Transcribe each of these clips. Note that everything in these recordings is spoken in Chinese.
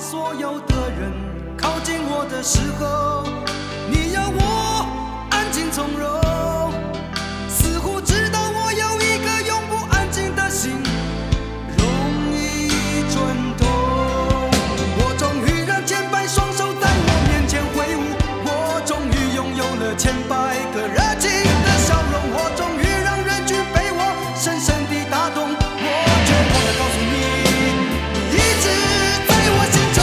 所有的人靠近我的时候，你要我安静从容，似乎知道我有一颗永不安静的心，容易转动。我终于让千百双手在我面前挥舞，我终于拥有了千百个热情的笑容，我终于让人群被我深深地打动。我绝望地告诉你，你一直在我心中。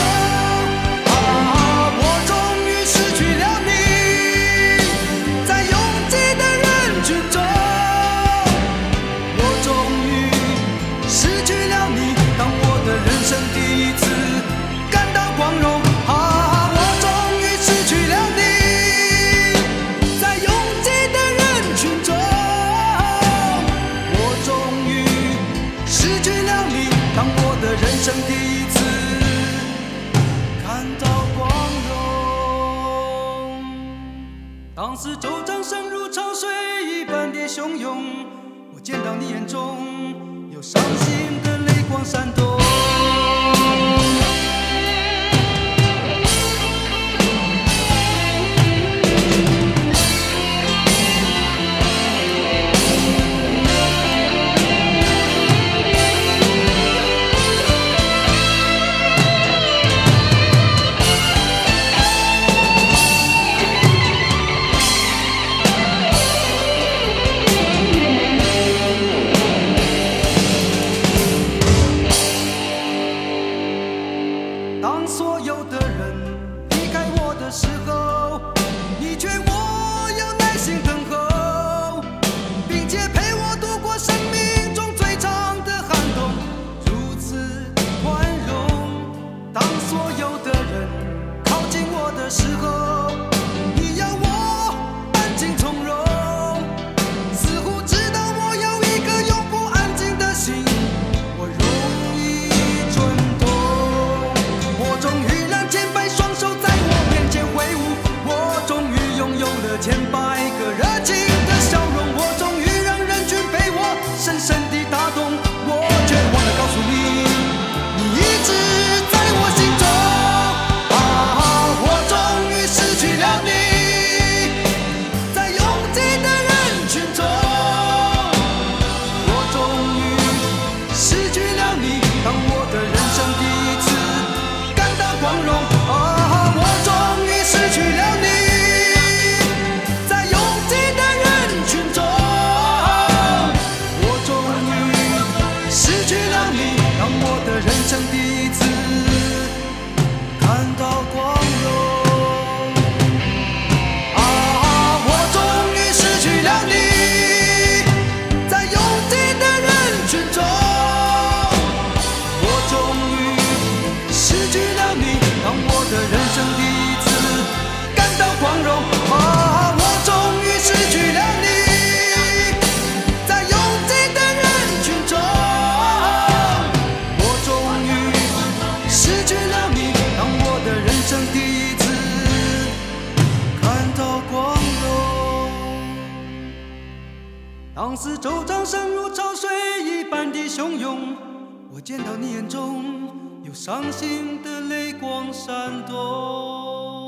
我终于失去了你，在拥挤的人群中。我终于失去了你，当我的人生第一次感到光荣。我终于失去了你，在拥挤的人群中。我终于失去了你，当我的人生第一次看到光荣。当四周掌声如潮水一般的汹涌，我见到你眼中有伤心的泪光闪动。当所有的人离开我的时候，你劝我要耐心等候，并且陪我度过生命中最长的寒冬，如此宽容。当所有的人靠近我的时候，你要我安静从容，似乎知道我有一颗永不安静的心，我容易转动。我终于让千百双手在我面前挥舞，我终于拥有了千百个热情的笑容，我终于让人群被我深深地打动。我绝望地告诉你，你一直在我心中。我终于失去了你，在拥挤的人群中。我终于失去了你，当我的人生第一次感到光荣。我终于失去了你，在拥挤的人群中。我终于失去了你，当我的人生第一次看到光荣。我终于失去了你，在拥挤的人群中。我终于失去了你，当我的人生第一次感到光荣。我终于失去了你，在拥挤的人群中。我终于失去了你，当我的人生第一次看到光荣。当四周掌声如潮水一般的汹涌，我见到你眼中有伤心的泪光闪动。